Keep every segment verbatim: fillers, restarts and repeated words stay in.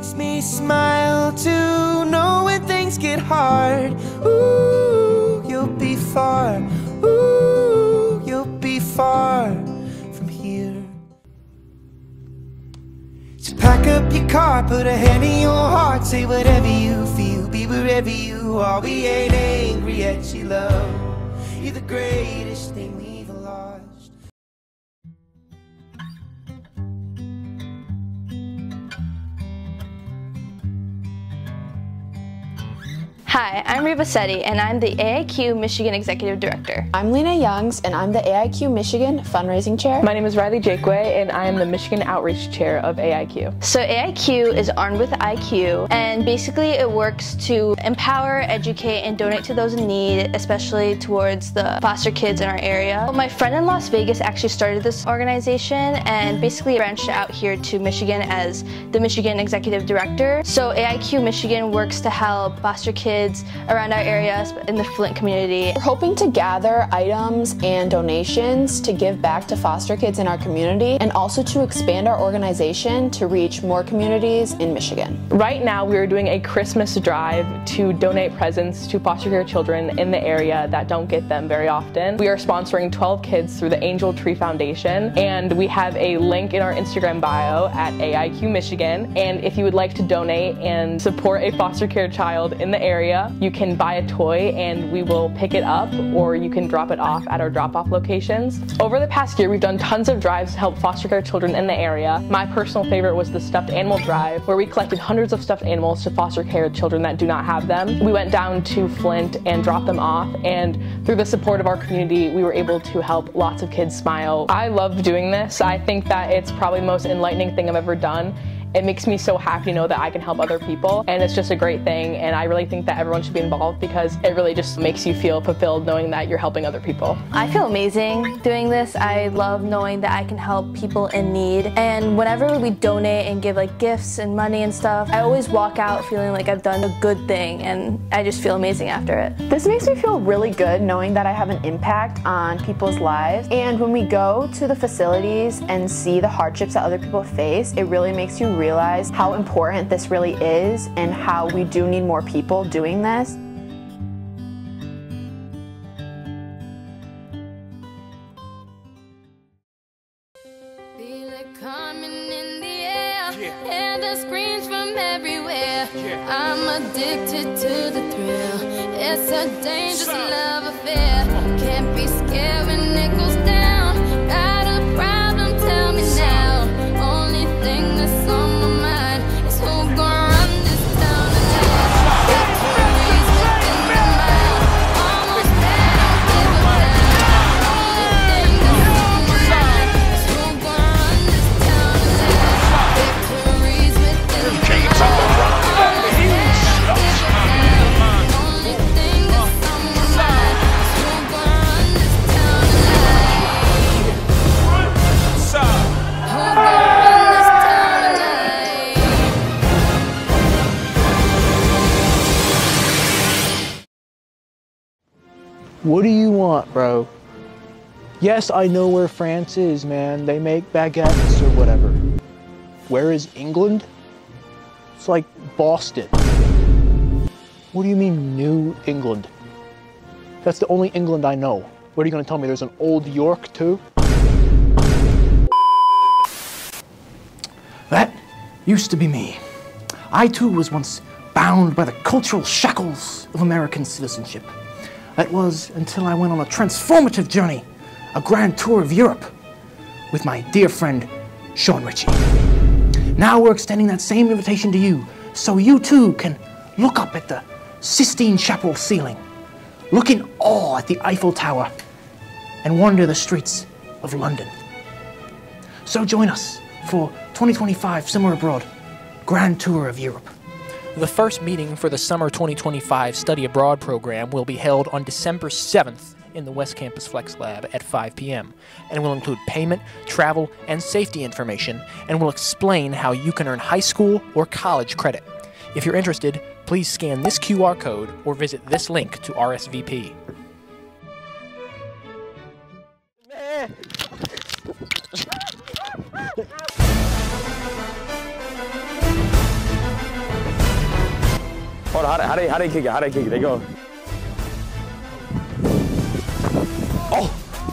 makes me smile to know when things get hard. Ooh, you'll be far. Ooh, you'll be far from here. So pack up your car, put a hand in your heart, say whatever you feel, be wherever you are. We ain't angry at you, love. You're the greatest thing we've lost. Hi, I'm Reba Setti, and I'm the A I Q Michigan Executive Director. I'm Lena Youngs, and I'm the A I Q Michigan Fundraising Chair. My name is Riley Jakeway, and I am the Michigan Outreach Chair of A I Q. So A I Q is armed with I Q, and basically it works to empower, educate, and donate to those in need, especially towards the foster kids in our area. My friend in Las Vegas actually started this organization and basically branched out here to Michigan as the Michigan Executive Director. So A I Q Michigan works to help foster kids around our area in the Flint community. We're hoping to gather items and donations to give back to foster kids in our community and also to expand our organization to reach more communities in Michigan. Right now we are doing a Christmas drive to donate presents to foster care children in the area that don't get them very often. We are sponsoring twelve kids through the Angel Tree Foundation, and we have a link in our Instagram bio at A I Q Michigan, and if you would like to donate and support a foster care child in the area, you can buy a toy and we will pick it up, or you can drop it off at our drop-off locations. Over the past year, we've done tons of drives to help foster care children in the area. My personal favorite was the stuffed animal drive, where we collected hundreds of stuffed animals to foster care children that do not have them. We went down to Flint and dropped them off, and through the support of our community, we were able to help lots of kids smile. I love doing this. I think that it's probably the most enlightening thing I've ever done. It makes me so happy to know that I can help other people, and it's just a great thing, and I really think that everyone should be involved because it really just makes you feel fulfilled knowing that you're helping other people. I feel amazing doing this. I love knowing that I can help people in need, and whenever we donate and give like gifts and money and stuff, I always walk out feeling like I've done a good thing, and I just feel amazing after it. This makes me feel really good knowing that I have an impact on people's lives, and when we go to the facilities and see the hardships that other people face, it really makes you realize how important this really is and how we do need more people doing this. Feel it coming in the air, hear the screams from everywhere. I'm addicted to the thrill. It's a dangerous love affair. Can't be scared when it goes down. Got a problem, tell me now. Only thing that's on my mind is who gon' run this town tonight. Victories within the mile. Almost there, don't give a damn. Only thing that's on my mind is who gon' run this town tonight. Victories within the mile. Almost there, don't give a damn. Only thing that's on my mind is who gon' run this town tonight. Who gon' run this town tonight? What do you want, bro? Yes, I know where France is, man. They make baguettes or whatever. Where is England? It's like Boston. What do you mean, New England? That's the only England I know. What are you gonna tell me? There's an Old York, too? That used to be me. I too was once bound by the cultural shackles of American citizenship. That was until I went on a transformative journey, a grand tour of Europe, with my dear friend, Sean Ritchie. Now we're extending that same invitation to you, so you too can look up at the Sistine Chapel ceiling, look in awe at the Eiffel Tower, and wander the streets of London. So join us for twenty twenty-five Summer Abroad, Grand Tour of Europe. The first meeting for the Summer twenty twenty-five Study Abroad program will be held on December seventh in the West Campus Flex Lab at five p m and will include payment, travel, and safety information, and will explain how you can earn high school or college credit. If you're interested, please scan this Q R code or visit this link to R S V P. How, how, they, how they kick it? How they kick it? They go. Oh!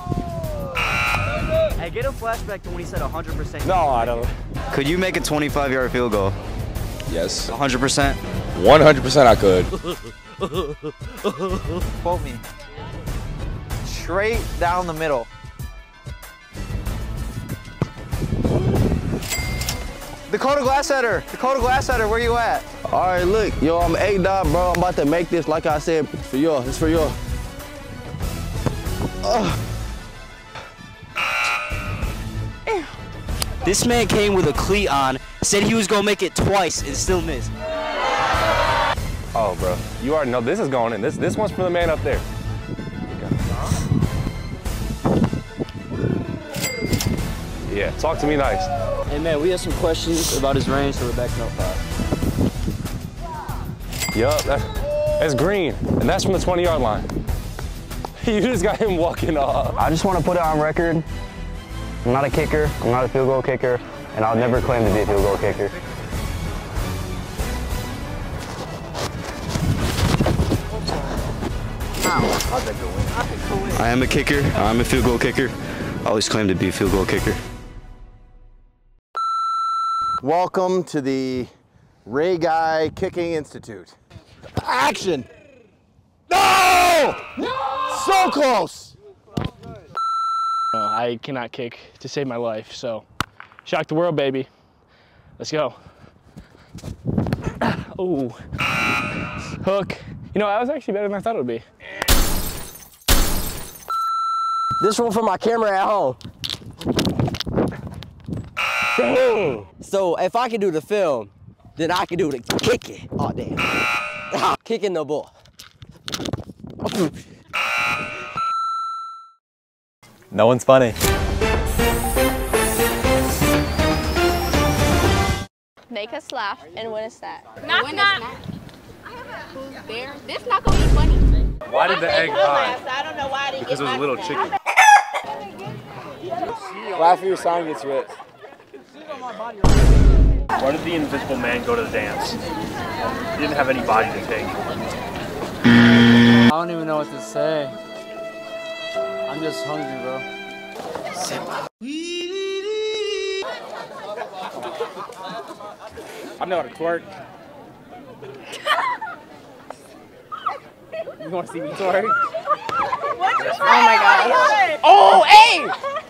Hey, get a flashback to when he said one hundred percent. No, I don't. Could you make a twenty-five yard field goal? Yes. one hundred percent? one hundred percent I could. Quote me. Straight down the middle. Dakota Glasssetter, Dakota Glasssetter, where you at? All right, look, yo, I'm A-Dot, bro. I'm about to make this, like I said, for y'all. It's for y'all. Uh. This man came with a cleat on, said he was gonna make it twice and still missed. Oh, bro, you already know this is going in. This this one's for the man up there. Yeah, talk to me nice. Hey man, we have some questions about his range, so we're backing up five. Yup, that, that's green, and that's from the twenty yard line. You just got him walking off. I just want to put it on record. I'm not a kicker, I'm not a field goal kicker, and I'll never claim to be a field goal kicker. I am a kicker, I'm a field goal kicker. I always claim to be a field goal kicker. Welcome to the Ray Guy Kicking Institute. Action! No! So close! Uh, I cannot kick to save my life, so shock the world, baby. Let's go. Oh, hook. You know, that was actually better than I thought it would be. This one for my camera at home. Dang. So if I can do the film, then I can do the kicking. Oh damn. Kicking the ball. No one's funny. Make us laugh and win a snack. Knock, knock. Who's there? This not gonna be funny. Why did the egg hide? I don't know why I didn't Because it was a little chicken. Laugh or your sign gets ripped. Why did the invisible man go to the dance? He didn't have any body to take. I don't even know what to say. I'm just hungry, bro. I know how to twerk. You want to see me twerk? Oh my god. Oh, hey!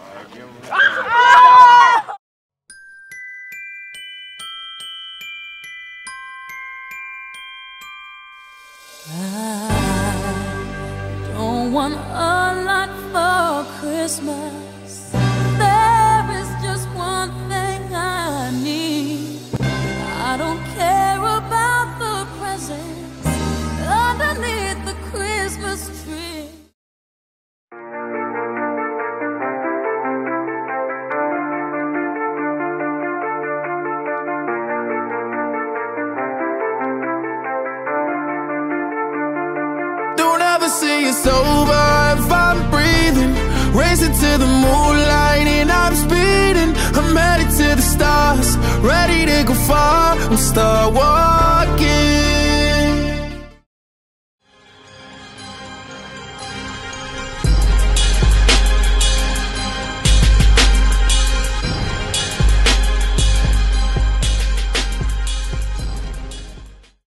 I don't want a lot for Christmas. There is just one thing I need. I don't care about the presents underneath the Christmas tree. See it's over if I'm breathing. Racing to the moonlight and I'm speeding. I'm headed to the stars, ready to go far. I'm Star Wars.